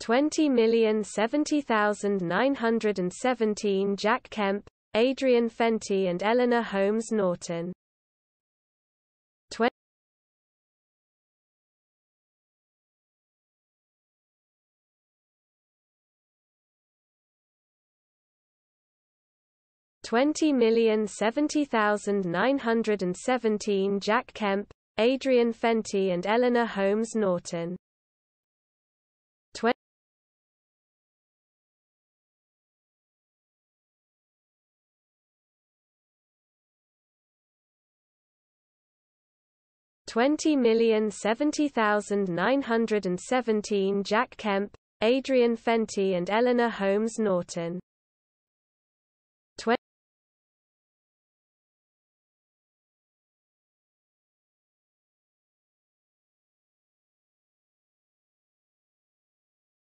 20,070,917 Jack Kemp, Adrian Fenty and Eleanor Holmes Norton. 20,070,917 Jack Kemp, Adrian Fenty and Eleanor Holmes Norton. 20,070,917 Jack Kemp, Adrian Fenty and Eleanor Holmes Norton.